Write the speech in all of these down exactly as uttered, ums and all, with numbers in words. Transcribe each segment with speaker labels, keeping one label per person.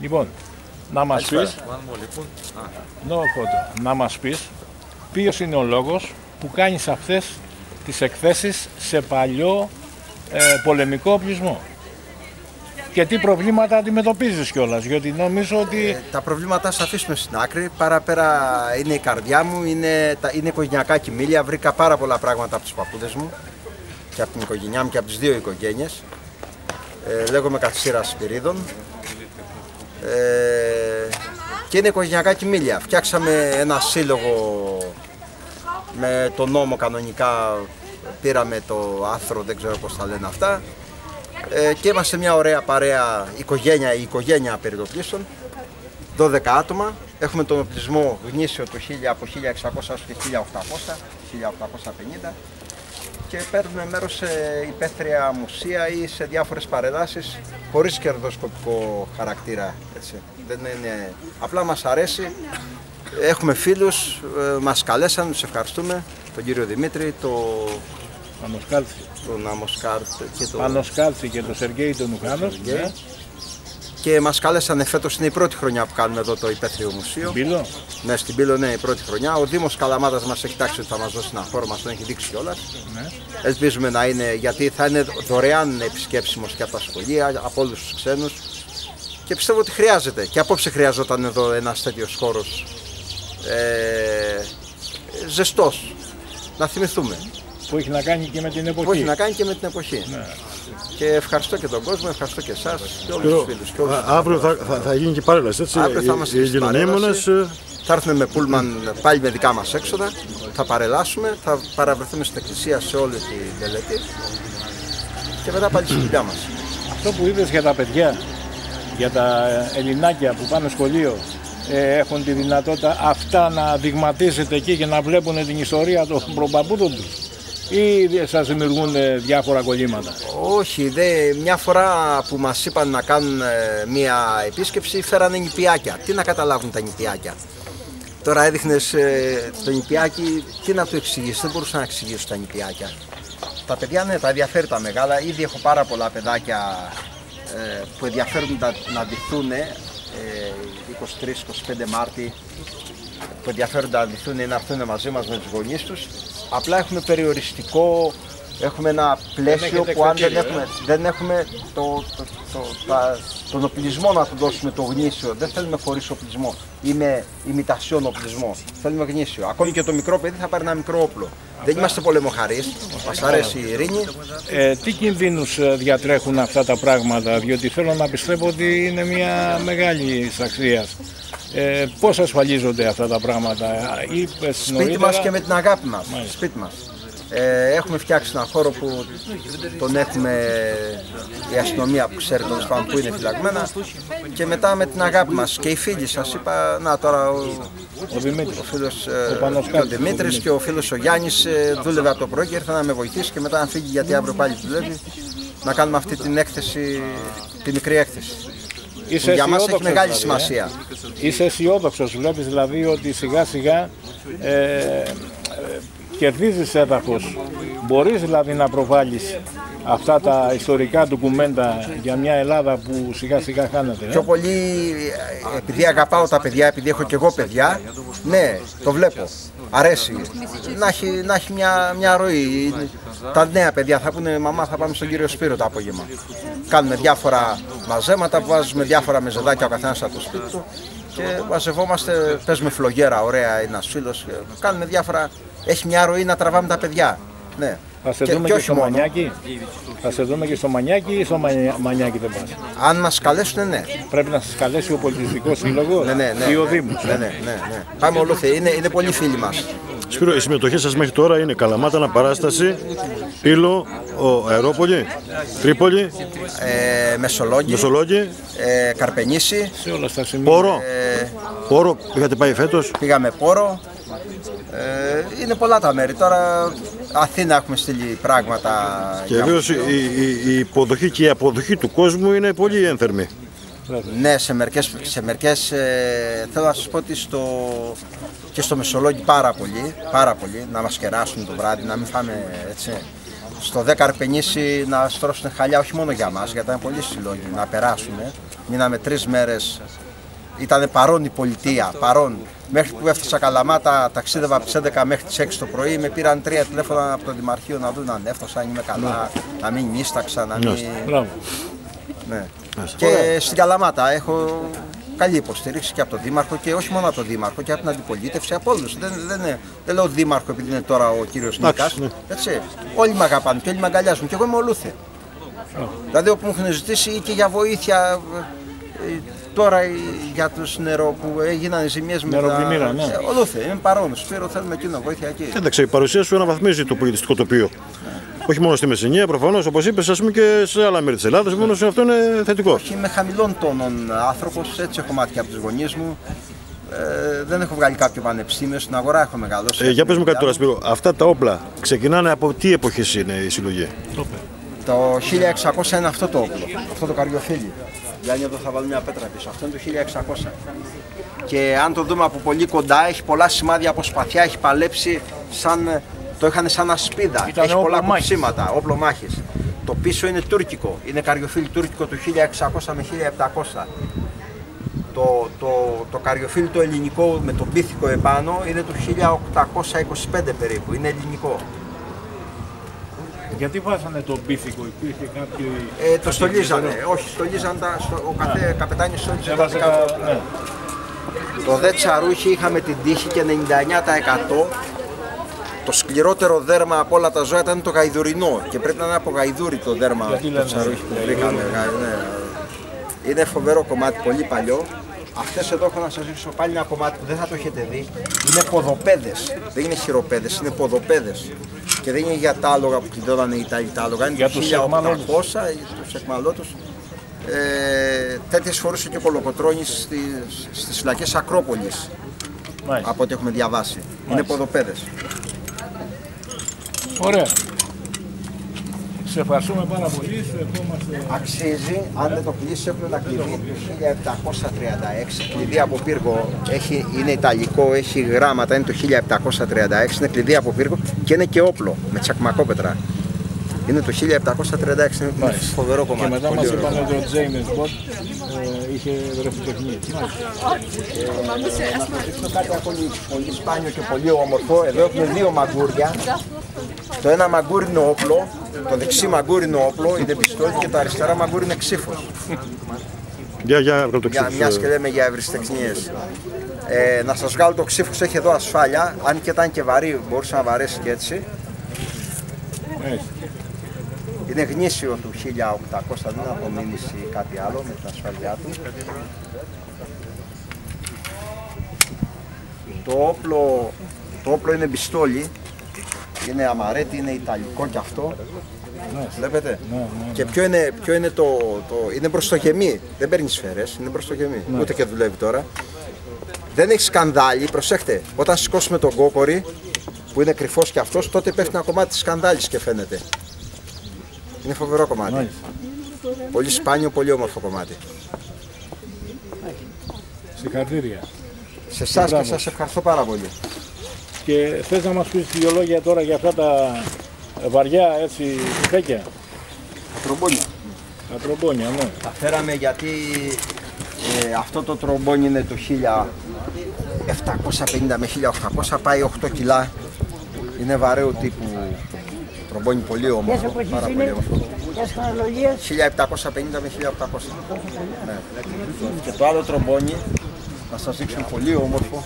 Speaker 1: Λοιπόν, να μας πεις, να μας πεις ποιος είναι ο λόγος που κάνεις αυτές τις εκθέσεις σε παλιό ε, πολεμικό οπλισμό και τι προβλήματα αντιμετωπίζεις κιόλας, γιατί νομίζω ότι...
Speaker 2: Ε, τα προβλήματα θα αφήσουμε στην άκρη, παραπέρα είναι η καρδιά μου, είναι, τα, είναι οικογενειακά κοιμήλια, βρήκα πάρα πολλά πράγματα από τους παππούδες μου και από την οικογένειά μου και από τις δύο οικογένειες. Ε, λέγομαι Κατσίρας Σπυρίδων ε, και είναι οικογενειακά κοιμήλια. Φτιάξαμε ένα σύλλογο με το νόμο κανονικά, πήραμε το άθρο, δεν ξέρω πώς τα λένε αυτά ε, και είμαστε μια ωραία παρέα οικογένεια, η οικογένεια περιτοπλίστων, δώδεκα άτομα. Έχουμε τον οπλισμό γνήσιο το από χίλια εξακόσια έως χίλια οκτακόσια, χίλια οκτακόσια πενήντα και παίρνουμε μέρος σε υπαίθρια μουσεία ή σε διάφορες παρεδάσεις χωρίς κερδοσκοπικό χαρακτήρα. Έτσι. Δεν είναι... Απλά μας αρέσει, έχουμε φίλους, μας καλέσαν, τους ευχαριστούμε, τον κύριο Δημήτρη, το...
Speaker 1: Πανοσκάλθη.
Speaker 2: τον Αμοσκάρτ και τον
Speaker 1: Πανοσκάλθη και τον Σεργέη τον Ουχάνος. Ναι.
Speaker 2: Και μας κάλεσαν φέτος, είναι η πρώτη χρονιά που κάνουμε εδώ το υπαίθριο μουσείο.
Speaker 1: Στην Πύλο.
Speaker 2: Ναι, στην Πύλο ναι, η πρώτη χρονιά. Ο Δήμος Καλαμάτας μας έχει τάξει ότι θα μας δώσει ένα χώρο, μας τον έχει δείξει κιόλας. Ναι. Ελπίζουμε να είναι, γιατί θα είναι δωρεάν επισκέψιμος και από τα σχολεία, από όλους τους ξένους. Και πιστεύω ότι χρειάζεται. Και απόψε χρειαζόταν εδώ ένας τέτοιος χώρος ε, ζεστός. Να θυμηθούμε.
Speaker 1: Που έχει να κάνει και με την εποχή.
Speaker 2: Που έχει να κάνει και με την εποχή. Ναι. Και ευχαριστώ και τον κόσμο, ευχαριστώ και εσάς και όλους τους φίλους. Και όλους
Speaker 3: α, αύριο θα, θα, θα γίνει και παρέλαση, έτσι.
Speaker 2: Αύριο θα είμαστε στην παρέλαση. Θα έρθουμε με πούλμαν πάλι με δικά μας έξοδα, θα παρελάσουμε, θα παραβρεθούμε στην εκκλησία σε όλη τη μελέτη και μετά πάλι στη δουλειά μας.
Speaker 1: Αυτό που είπες για τα παιδιά, για τα ελληνάκια που πάνε σχολείο, ε, έχουν τη δυνατότητα αυτά να δειγματίζεται εκεί και να βλέπουν την ιστορία των προπαππούδων τους, ή σας δημιουργούν διάφορα κολλήματα?
Speaker 2: Όχι, δε, μια φορά που μας είπαν να κάνουν μια επίσκεψη φέρανε νηπιάκια. Τι να καταλάβουν τα νηπιάκια? Τώρα έδειχνες ε, το νηπιάκι, τι να το εξηγήσεις, δεν μπορούσα να εξηγήσω τα νηπιάκια. Τα παιδιά ναι, τα ενδιαφέρει τα μεγάλα, ήδη έχω πάρα πολλά παιδάκια ε, που ενδιαφέρουν να, να ντυθούν ε, είκοσι τρεις είκοσι πέντε Μάρτη, που ενδιαφέρονται να ντυθούν ή να έρθουν μαζί μας με τους γονείς τους. Απλά έχουμε περιοριστικό, έχουμε ένα πλαίσιο που αν δεν έχουμε, δεν έχουμε το, το, το, τα, τον οπλισμό να του δώσουμε το γνήσιο. Δεν θέλουμε χωρίς οπλισμό ή με ημιτασιόν οπλισμό. Θέλουμε γνήσιο. Ακόμη και το μικρό παιδί θα πάρει ένα μικρό όπλο. Δεν είμαστε πολεμοχαρείς, μας αρέσει η ειρήνη.
Speaker 1: Ε, τι κινδύνους διατρέχουν αυτά τα πράγματα, διότι θέλω να πιστεύω ότι είναι μια μεγάλη αξία. Ε, πώς ασφαλίζονται αυτά τα πράγματα? Είπες
Speaker 2: Σπίτι
Speaker 1: νωρίτερα...
Speaker 2: μας και με την αγάπη μας. Σπίτι μας. Ε, έχουμε φτιάξει έναν χώρο που τον έχουμε η αστυνομία που ξέρει τον σπαν που είναι φυλαγμένα και μετά με την αγάπη μας και οι φίλοι σας είπα, να τώρα ο,
Speaker 1: ο, Δημήτρης,
Speaker 2: ο φίλος
Speaker 1: ο,
Speaker 2: ε, ο Δημήτρης και ο φίλος ο Γιάννης ε, δούλευε από το πρωί και ήρθε να με βοηθήσει και μετά να φύγει γιατί αύριο πάλι δουλεύει να κάνουμε αυτή την έκθεση, τη μικρή έκθεση.
Speaker 1: Είσαι
Speaker 2: για μας έχει μεγάλη
Speaker 1: δηλαδή,
Speaker 2: σημασία.
Speaker 1: Ε? Είσαι αισιόδοξος, βλέπεις δηλαδή ότι σιγά σιγά ε, ε, κερδίζεις έδαφος. Μπορείς δηλαδή να προβάλλεις αυτά τα ιστορικά ντοκουμέντα για μια Ελλάδα που σιγά σιγά χάνεται. Ε?
Speaker 2: Πιο πολύ, επειδή αγαπάω τα παιδιά, επειδή έχω και εγώ παιδιά, ναι, το βλέπω. Αρέσει να έχει, να έχει μια, μια ροή. Τα νέα παιδιά θα πούνε μαμά θα πάμε στον κύριο Σπύρο το απόγευμα. Κάνουμε διάφορα μαζέματα, βάζουμε διάφορα μεζεδάκια ο καθένας από το σπίτι του και μαζευόμαστε, παίζουμε φλογέρα ωραία ένας φίλος, κάνουμε διάφορα, έχει μια ροή να τραβάμε τα παιδιά. Ναι.
Speaker 1: Θα σε και, δούμε και, και στο μόνο. Μανιάκι. Θα σε δούμε και στο Μανιάκι ή στο Μανιάκι δεν πας?
Speaker 2: Αν μας καλέσουν, ναι.
Speaker 1: Πρέπει να σας καλέσει ο Πολιτιστικός Σύλλογος
Speaker 2: ναι, ναι, ναι,
Speaker 1: ή ο Δήμος.
Speaker 2: Ναι, ναι, ναι, ναι. Πάμε ολόθεοι, είναι, είναι πολύ φίλοι μας.
Speaker 3: Σπύρο, η συμμετοχή σας μέχρι τώρα είναι Καλαμάτα, Αναπαράσταση, Πύλο, ο Αερόπολη, Τρίπολη,
Speaker 2: ε, Μεσολόγγι,
Speaker 3: Μεσολόγγι
Speaker 2: ε, Καρπενήσι,
Speaker 1: σε όλα στα σημεία.
Speaker 3: Πόρο,
Speaker 2: ε,
Speaker 3: Πόρο, είχατε πάει φέτος?
Speaker 2: Πήγαμε Πόρο. Ε, είναι πολλά τα μέρη. Τώρα Αθήνα έχουμε στείλει πράγματα.
Speaker 3: Και βέβαια η, η, η υποδοχή και η αποδοχή του κόσμου είναι πολύ ένθερμη.
Speaker 2: Ναι, σε μερικές, σε μερικές ε, θέλω να σας πω ότι στο, και στο Μεσολόγγι πάρα πολύ, πάρα πολύ, να μας κεράσουν το βράδυ, να μην φάμε έτσι. Στο δε Καρπενήσι να στρώσουν χαλιά όχι μόνο για μας, γιατί είναι πολύ συλλόγοι, να περάσουμε. Μείναμε τρεις μέρες. Ήταν παρόν η πολιτεία, παρόν. Μέχρι που έφτασα Καλαμάτα, ταξίδευα από τις έντεκα μέχρι τις έξι το πρωί. Με πήραν τρία τηλέφωνα από το Δημαρχείο να δουν αν έφτασα, αν είμαι καλά, να μην νίσταξα, να μην. Ναι. Και στην Καλαμάτα έχω καλή υποστήριξη και από τον Δήμαρχο και όχι μόνο από τον Δήμαρχο και από την αντιπολίτευση, από όλους. Δεν, δεν, δεν λέω Δήμαρχο επειδή είναι τώρα ο κύριος Νίκας. Ναι. Έτσι. Όλοι με αγαπάνε και όλοι με αγκαλιάζουν και εγώ είμαι ολούθη. Oh. Δηλαδή όπου μου έχουν ζητήσει και για βοήθεια. Τώρα για τους νερό που έγιναν οι ζημιές με τα...
Speaker 1: ναι.
Speaker 2: Ολούθε, είμαι παρόν. Σπύρο, θέλουμε εκείνο, βοήθεια εκεί.
Speaker 3: Εντάξει, η παρουσία σου αναβαθμίζει το πολιτιστικό τοπίο. Ναι. Όχι μόνο στη Μεσσηνία, προφανώς, όπως είπες, ας πούμε και σε άλλα μέρη της Ελλάδας. Μόνο αυτό είναι θετικό.
Speaker 2: Όχι, είμαι χαμηλών τόνων άνθρωπος, έτσι έχω μάθει και από τους γονείς μου. Ε, δεν έχω βγάλει κάποιο πανεπιστήμιο, στην αγορά έχω μεγαλώσει.
Speaker 3: Ε, για πες μου κάτι τώρα, Σπύρο. Αυτά τα όπλα ξεκινάνε από τι εποχές είναι η συλλογή?
Speaker 2: Το χίλια εξακόσια είναι αυτό το όπλο, αυτό το καριοφύλι. Γιάννη, εδώ θα βάλω μια πέτρα πίσω. Αυτό είναι το χίλια εξακόσια. Και αν το δούμε από πολύ κοντά, έχει πολλά σημάδια από σπαθιά, έχει παλέψει σαν. Το είχαν σαν ασπίδα.
Speaker 1: Ήταν
Speaker 2: έχει πολλά
Speaker 1: μάχης.
Speaker 2: κουψίματα, όπλο μάχης. Το πίσω είναι τουρκικό. Είναι καριοφύλι τουρκικό του χίλια εξακόσια με χίλια επτακόσια. Το, το, το καριοφύλι το ελληνικό με τον πίθηκο επάνω είναι του χίλια οκτακόσια είκοσι πέντε περίπου. Είναι ελληνικό.
Speaker 1: Γιατί βάζανε τον πίθηκο, υπήρχε κάποιοι...
Speaker 2: Ε, το στολίζανε, όχι, στολίζανε, ο κάθε καπετάνιος στολίζανε τα δικά του όπλα. Το δε τσαρούχι είχαμε την τύχη και ενενήντα εννέα τοις εκατό το σκληρότερο δέρμα από όλα τα ζώα ήταν το γαϊδουρινό και πρέπει να είναι από γαϊδούρι το δέρμα του τσαρούχι που βρήκαμε. Είναι φοβερό κομμάτι, πολύ παλιό. Αυτές εδώ έχω να σας δείξω πάλι ένα κομμάτι που δεν θα το έχετε δει. Είναι ποδοπέδες, δεν είναι χειροπέδες, είναι ποδοπέδες. Και δεν είναι για τα άλογα που κλειδώνανε οι Ιταλοί τα άλογα, είναι
Speaker 1: για
Speaker 2: το χίλια οκτακόσια, τους εκμαλώτους. Ε, τέτοιες φορούσε και ο Κολοκοτρώνης στις, στις φυλακές Ακρόπολης, Μάλιστα. από ό,τι έχουμε διαβάσει. Μάλιστα. Είναι ποδοπέδες.
Speaker 1: Ωραία. Σε ευχαριστούμε πάρα πολύ, σου ευχόμαστε...
Speaker 2: Αξίζει, αν δεν το κλείσει, έχουμε ένα κλειδί του χίλια επτακόσια τριάντα έξι, κλειδί από πύργο, έχει, είναι ιταλικό, έχει γράμματα, είναι το χίλια επτακόσια τριάντα έξι, είναι κλειδί από πύργο και είναι και όπλο, με τσακμακόπετρα. Είναι το χίλια επτακόσια τριάντα έξι, είναι ένα φοβερό κομμάτι.
Speaker 1: Και μετά μας είπαν ότι ο James Bond είχε βρεφοτεχνίες.
Speaker 2: Να σας δείξω κάτι πολύ, πολύ σπάνιο και πολύ όμορφο. Εδώ έχουμε δύο μαγκούρια. Το ένα μαγκούρι είναι όπλο, το δεξί μαγκούρι είναι όπλο, είναι πιστόλι και το αριστερά μαγκούρι είναι ξύφος.
Speaker 3: Για, για, το
Speaker 2: για μιας και λέμε για ευρεσιτεχνίες. Ε, να σας βγάλω το ξύφος, έχει εδώ ασφάλεια, αν και ήταν και βαρύ, μπορούσε να βαρέσει και έτσι. Είναι γνήσιο του χίλια οκτακόσια, δεν απομείνει κάτι άλλο με την ασφαλειά του. Το όπλο, το όπλο είναι πιστόλι, είναι αμαρέτη, είναι ιταλικό κι αυτό. Ναι. Βλέπετε. Ναι, ναι, ναι. Και ποιο είναι, ποιο είναι το, το... είναι μπροστογεμή, δεν παίρνει σφαίρες, είναι μπροστογεμή, ναι. Ούτε και δουλεύει τώρα. Δεν έχει σκανδάλι, προσέχτε, όταν σηκώσουμε τον κόκορη, που είναι κρυφός κι αυτός, τότε πέφτει ένα κομμάτι της σκανδάλης και φαίνεται. Είναι φοβερό κομμάτι. Ναι. Πολύ σπάνιο, πολύ όμορφο κομμάτι.
Speaker 1: Συγχαρητήρια.
Speaker 2: Σε εσάς και σας ευχαριστώ πάρα πολύ.
Speaker 1: Και θες να μας πεις δύο λόγια τώρα για αυτά τα βαριά έτσι τυφέκια?
Speaker 2: Τα τρομπόνια.
Speaker 1: Τα τρομπόνια, ναι.
Speaker 2: Τα φέραμε γιατί ε, αυτό το τρομπόνι είναι το χίλια επτακόσια πενήντα με χίλια οκτακόσια, πάει οκτώ κιλά. Είναι βαρέου τύπου τρομπόνι, πολύ όμορφο, πάρα πολύ όμορφο. χίλια επτακόσια πενήντα με χίλια οκτακόσια. Ναι. Και το άλλο τρομπόνι, να σας δείξω, πολύ όμορφο.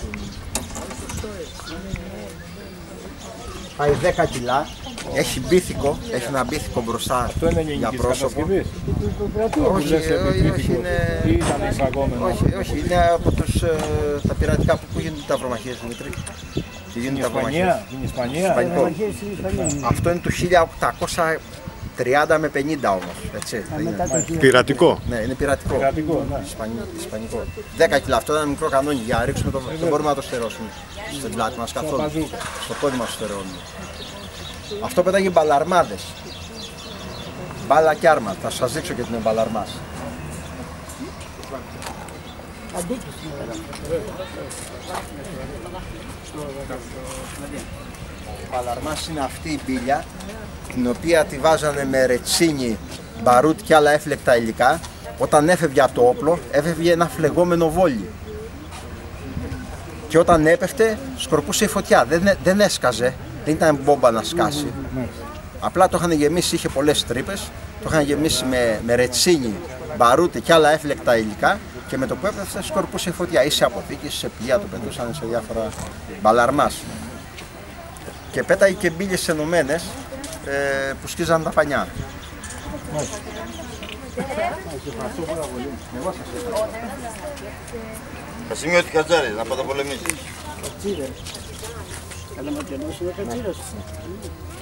Speaker 2: Πάει δέκα κιλά, έχει μπίθηκο, έχει ένα μπίθηκο μπροστά.
Speaker 1: Αυτό είναι
Speaker 2: για πρόσωπο.
Speaker 1: Όχι, όχι, είναι...
Speaker 2: όχι, όχι, είναι από τους, ε, τα πειρατικά που, που γίνονται τα βρομαχίες, Δημήτρη.
Speaker 1: Στην Ισπανία, στην Ισπανία.
Speaker 2: Αυτό είναι του χίλια οκτακόσια τριάντα με πενήντα όμως, έτσι.
Speaker 3: Πειρατικό.
Speaker 2: Ναι, είναι πειρατικό.
Speaker 1: Πειρατικό, ναι.
Speaker 2: Ισπανικό. δέκα κιλά, αυτό είναι ένα μικρό κανόνι για να ρίξουμε το... δεν μπορούμε να το στερώσουμε στην πλάτη μας καθόλου. Στο πόδι μας το στερώνουμε. Αυτό πέταγε μπαλαρμάδες. Μπάλα και άρμα. Θα σας δείξω και την μπαλαρμάς. Η μπαλαρμάς είναι αυτή η μπίλια, την οποία τη βάζανε με ρετσίνι, μπαρούτ και άλλα έφλεκτα υλικά Όταν έφευγε από το όπλο, έφευγε ένα φλεγόμενο βόλι. Και όταν έπεφτε, σκορπούσε η φωτιά. Δεν, δεν έσκαζε, δεν ήταν μπόμπα να σκάσει. Απλά το είχαν γεμίσει, είχε πολλές τρύπες, το είχαν γεμίσει με, με ρετσίνι, μπαρούτι και άλλα έφλεκτα υλικά και με το που έπεφτε σκορπούσε η φωτιά. Ή σε αποθήκες, σε πλοία, το πετούσαν σε διάφορα μπαλαρμάς. Και πέταγε και μπύλες ενωμένες ε, που σκίζαν τα πανιά.
Speaker 4: Κασιμιώτη Κατζάρη, να παταπολεμήσεις.
Speaker 5: Κατσίρες. Καλά με κενώσουμε κατσίρες.